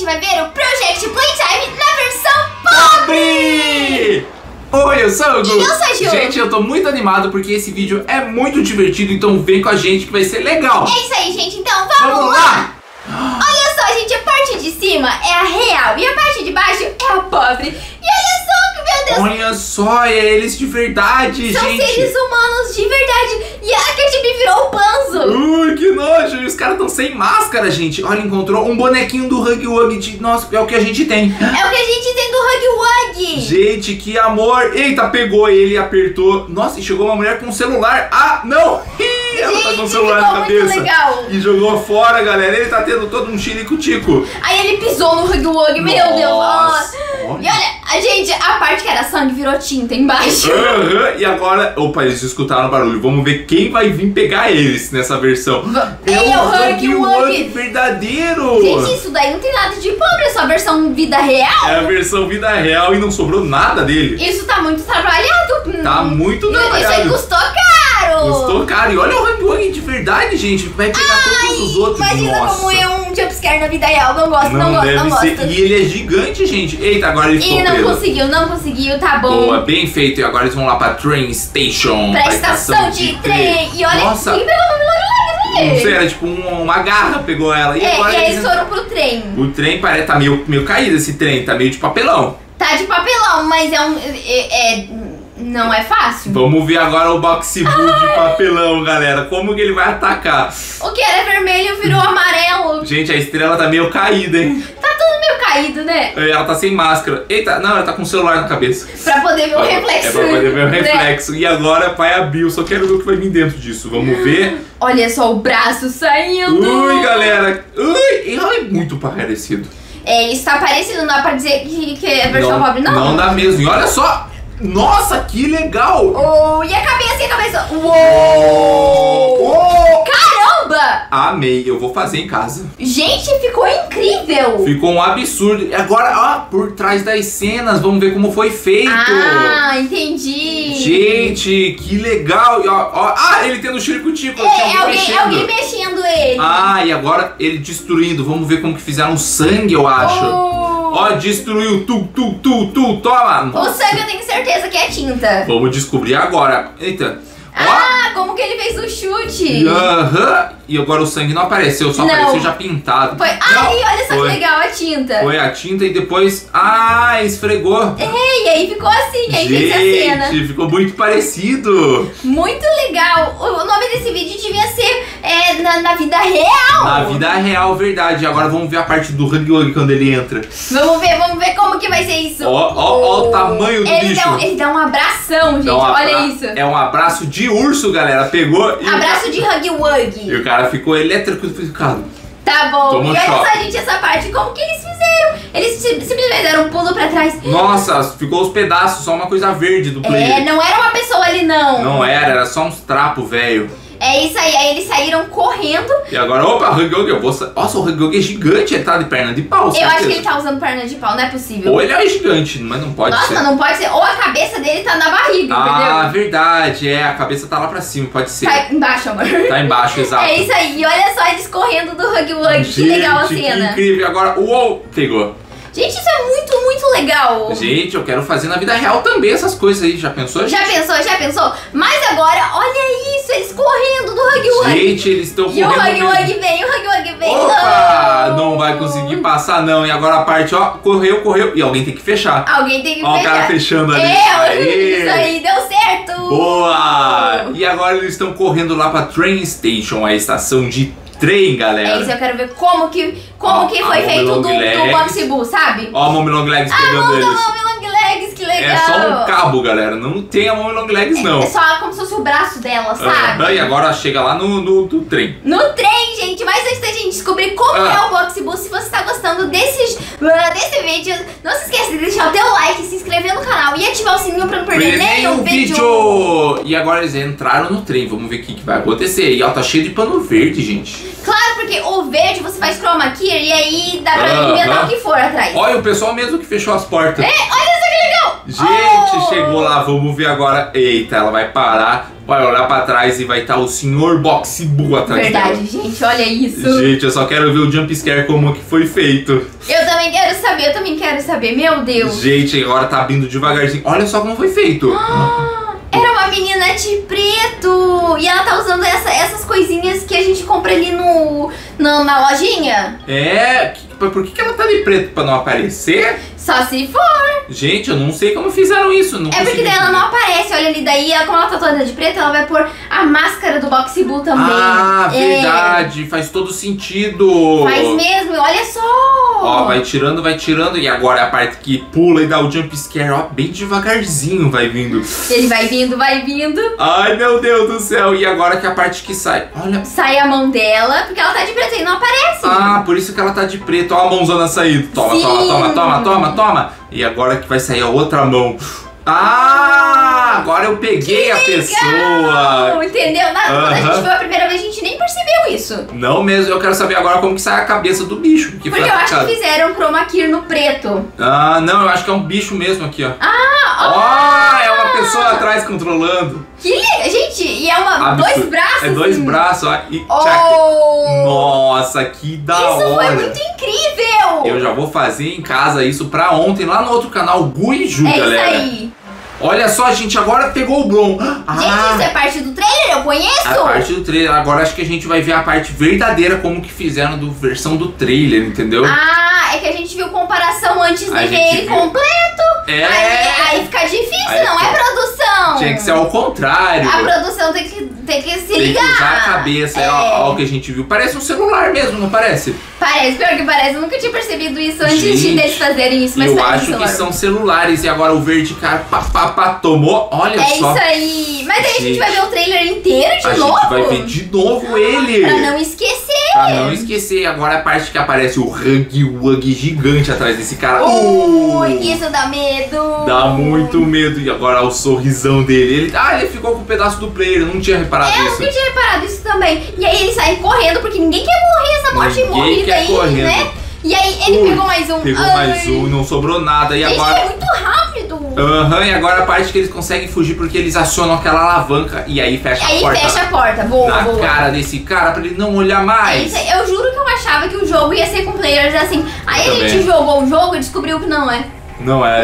vai ver o Project Playtime na versão pobre! Oi, eu sou o Gu. E eu sou a Ju. Gente, eu tô muito animado porque esse vídeo é muito divertido, então vem com a gente que vai ser legal. É isso aí, gente, então vamos lá! Olha só, gente, a parte de cima é a real e a parte de baixo é a pobre. E olha só que, meu Deus! Olha só, é eles de verdade, São gente. seres humanos de verdade. E a Cat virou o Banzo. Ui, que nojo. E os caras estão sem máscara, gente. Olha, encontrou um bonequinho do Huggy Wuggy. Nossa, é o que a gente tem. É o que a gente tem do Huggy Wuggy. Gente, que amor. Eita, pegou ele e apertou. Nossa, e chegou uma mulher com um celular. Ah, não. Ela tá com o celular na cabeça. Muito legal. E jogou fora, galera. Ele tá tendo todo um chilico-tico. Aí ele pisou no Huggy Wuggy. Meu Deus. Nossa. E olha, gente, a parte que era sangue virou tinta embaixo. E agora, opa, eles escutaram o barulho. Vamos ver quem vai vir pegar eles nessa versão. Ele é o Huggy Wuggy verdadeiro. Gente, isso daí não tem nada de pobre, é só a versão vida real. É a versão vida real e não sobrou nada dele. Isso tá muito trabalhado. Tá muito trabalhado. Isso aí custou caro. Custou caro. E olha o Huggy Wuggy de verdade, gente. Vai pegar todos os outros. Imagina Nossa. como é um jumpscare na vida real. Não gosto, não gosto. E ele é gigante, gente. Eita, agora ele ficou Ele preso. não conseguiu, tá bom. Boa, bem feito. E agora eles vão lá pra Train Station. Pra estação de trem. E olha, nossa. quem pegou o nome Não sei, era tipo uma garra pegou ela. E agora e aí eles foram pro trem. O trem parece tá meio caído esse trem, tá meio de papelão. Tá de papelão, mas não é fácil. Vamos ver agora o Boxy-Boo de papelão, galera. Como que ele vai atacar? O que era vermelho virou amarelo. Gente, a estrela tá meio caída, hein? Tá tudo meio caído, né? Ela tá sem máscara. Eita, não, ela tá com o celular na cabeça. Pra poder ver o reflexo. É pra poder ver o né? reflexo. E agora vai abrir. Eu só quero ver o que vai vir dentro disso. Vamos ver. Olha só o braço saindo. Ui, galera. Ui, ela é muito parecido. É, isso tá parecido, não dá pra dizer que é a versão pobre, não. Não dá mesmo. E olha só. Nossa, que legal. Oh, e a cabeça, Uou. Oh. Caramba. Amei, eu vou fazer em casa. Gente, ficou incrível. Ficou um absurdo. E agora, ó, por trás das cenas, vamos ver como foi feito. Ah, entendi. Gente, que legal. E ó, ele tendo o chirico-tico. Alguém mexendo ele. Ah, e agora ele destruindo. Vamos ver como que fizeram sangue, eu acho. Ó, destruiu, toma. O sangue eu tenho certeza que é tinta. Vamos descobrir agora. Eita. Ah, como que ele fez o chute? E agora o sangue não apareceu, só apareceu já pintado. Foi. Ai, olha só que legal a tinta. Foi a tinta e depois, esfregou. E aí ficou assim, aí fez a cena. Gente, ficou muito parecido. Muito legal. O nome desse vídeo devia ser na vida real. Na vida real, verdade. Agora vamos ver a parte do Huggy Wuggy quando ele entra. Vamos ver como que vai ser isso. Ó o tamanho do bicho. Ele dá um abração, gente, olha isso. É um abraço de urso, galera. Pegou e... Abraço de Huggy Wuggy. E o cara ficou eletrocutado. Tá bom. Tomou e olha choque. só, gente, essa parte, como que eles fizeram? Eles simplesmente deram um pulo pra trás. Nossa, ficou os pedaços, só uma coisa verde do player. Não era uma pessoa ali, não. Não era só uns trapos, velho. É isso aí eles saíram correndo. E agora, opa, Huggy Wuggy, nossa, o Huggy Wuggy é gigante, ele tá de perna de pau, Eu acho que ele tá usando perna de pau, não é possível. Ou ele é gigante, mas não pode ser. Nossa, não pode ser. Ou a cabeça dele tá na barriga, entendeu? Verdade, a cabeça tá lá pra cima, pode ser. Tá embaixo, amor. Tá embaixo, exato. É isso aí, e olha só eles correndo do Huggy Wuggy, que legal a cena. Que incrível, agora, uou, pegou. Gente, isso é muito, muito legal. Gente, eu quero fazer na vida real também essas coisas aí, já pensou? Já pensou? Mas agora, olha isso, eles correndo do Huggy Wuggy. Gente, eles estão correndo. E o Huggy Wuggy vem, Opa, não vai conseguir passar não. E agora a parte, correu. E alguém tem que fechar. Alguém tem que fechar. Ó o cara fechando ali. Isso aí, deu certo. Boa! E agora eles estão correndo lá pra Train Station, a estação de trem, galera. É isso, eu quero ver como que foi feito do Boxy-Boo, sabe? Ó a Mommy Long Legs pegando eles. Mommy Long Legs, que legal. É só um cabo, galera. Não tem a Mommy Long Legs, não. É só como se fosse o braço dela, sabe? E agora chega lá no trem. No trem, gente. Mas antes da gente descobrir como é o Boxy-Boo, se você tá gostando desse vídeo, não se esqueça de deixar o teu like, se inscrever no canal e ativar o sininho pra não perder nenhum vídeo. E agora eles entraram no trem. Vamos ver o que vai acontecer. E ó, tá cheio de pano verde, gente. Claro, porque o verde você faz chroma key e aí dá pra inventar o que for atrás. Olha o pessoal mesmo que fechou as portas. Olha só que legal. Gente, chegou lá, vamos ver agora. Eita, ela vai parar, vai olhar pra trás e vai estar o Sr. Boxy-Boo atrás dela. Verdade, gente, olha isso. Gente, eu só quero ver o jump scare como que foi feito. Eu também saber, eu também quero saber, meu Deus. Gente, agora tá abrindo devagarzinho. Olha só como foi feito. Era uma menina de preto. E ela tá usando essas coisinhas que a gente compra ali na lojinha. Por que ela tá de preto? Pra não aparecer? Só se for. Gente, eu não sei como fizeram isso. Não porque daí ela não aparece, olha ali. Daí, como ela tá toda de preto, ela vai pôr a máscara do Boxy Boo também. Ah, verdade. Faz todo sentido. Faz mesmo, olha só. Ó, vai tirando. E agora a parte que pula e dá o jump scare, ó, bem devagarzinho vai vindo. Ele vai vindo. Ai, meu Deus do céu. E agora que a parte que sai, olha. Sai a mão dela, porque ela tá de preto e não aparece. Ah, por isso que ela tá de preto. Ó a mãozona saindo. Toma. E agora que vai sair a outra mão. Ah, agora eu peguei a pessoa. Entendeu? Quando a gente viu a primeira vez, a gente nem percebeu isso. Não mesmo, eu quero saber agora como que sai a cabeça do bicho. Porque eu acho que fizeram chroma key no preto. Ah, não, eu acho que é um bicho mesmo aqui, ó. É uma pessoa atrás controlando. Que legal, gente, e é dois braços. É dois braços, ó. E nossa, que da hora. Isso foi muito incrível. Eu já vou fazer em casa isso pra ontem, lá no outro canal, Gu e Ju, galera. Isso aí. Olha só, gente, agora pegou o Bron. Gente, isso é parte do trailer, eu conheço. A parte do trailer. Agora acho que a gente vai ver a parte verdadeira, como que fizeram versão do trailer, entendeu? É que a gente viu comparação antes de ver ele completo. Aí fica difícil, não é produção. Tinha que ser ao contrário. A produção tem que se ligar. Tem que usar a cabeça, ó, o que a gente viu. Parece um celular mesmo, não parece? Parece, pior que parece. Eu nunca tinha percebido isso antes deles fazerem isso. Mas eu acho que são celulares. E agora o verde cara tomou. Olha só. É isso aí. Mas aí a gente vai ver o trailer inteiro de novo? A gente vai ver de novo ele. Pra não esquecer. Agora a parte que aparece o Huggy Wuggy gigante atrás desse cara. Isso dá medo. Dá muito medo. E agora o sorrisão dele. Ele ficou com um pedaço do player. Eu não tinha reparado isso. Eu nunca tinha reparado isso também. E aí ele sai correndo, porque ninguém quer morrer essa morte morrida aí, né? E aí ele pegou mais um. Pegou mais um, não sobrou nada. E agora é muito rápido. E agora a parte que eles conseguem fugir porque eles acionam aquela alavanca e aí fecha a porta. Aí fecha a porta, boa. Cara desse cara pra ele não olhar mais. Eu juro que eu achava que o jogo ia ser com players assim. Aí a gente jogou o jogo e descobriu que não é. Não é.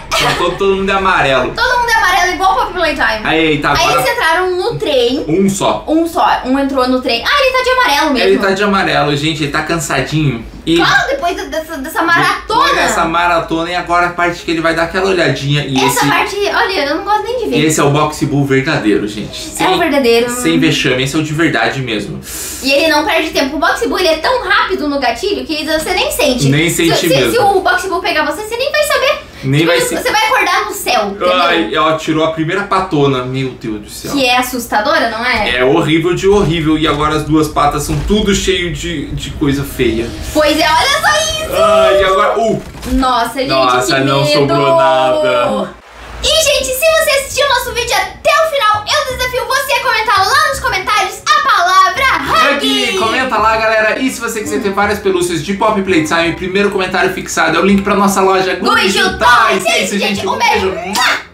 Todo mundo é amarelo. Todo mundo é amarelo igual Poppy Playtime. Aí eles entraram no trem. Um só. Um entrou no trem. Ele tá de amarelo mesmo. Ele tá de amarelo, gente. Ele tá cansadinho. Claro, depois dessa maratona. Depois dessa maratona. E agora a parte que ele vai dar aquela olhadinha. E essa parte, olha, eu não gosto nem de ver. Esse é o Boxy Boo verdadeiro, gente. É o verdadeiro. Sem vexame. Esse é o de verdade mesmo. E ele não perde tempo. O Boxy Boo, ele é tão rápido no gatilho que você nem sente. Nem sente mesmo. Se o Boxy Boo pegar você nem vai saber. Você vai acordar no céu, entendeu? Tirou a primeira patona. Meu Deus do céu. Que é assustadora, não é? É horrível de horrível. E agora as duas patas são tudo cheio de coisa feia. Pois é, olha só isso! E agora... Nossa, gente, nossa, que não medo. sobrou nada. E, gente, se você assistiu o nosso vídeo até o final, eu desafio você a comentar lá nos comentários a palavra Huggy. Comenta lá, galera. E se você quiser ter várias pelúcias de Poppy Playtime, primeiro comentário fixado é o link pra nossa loja Gu e Ju Toys. É isso, gente. Um beijo.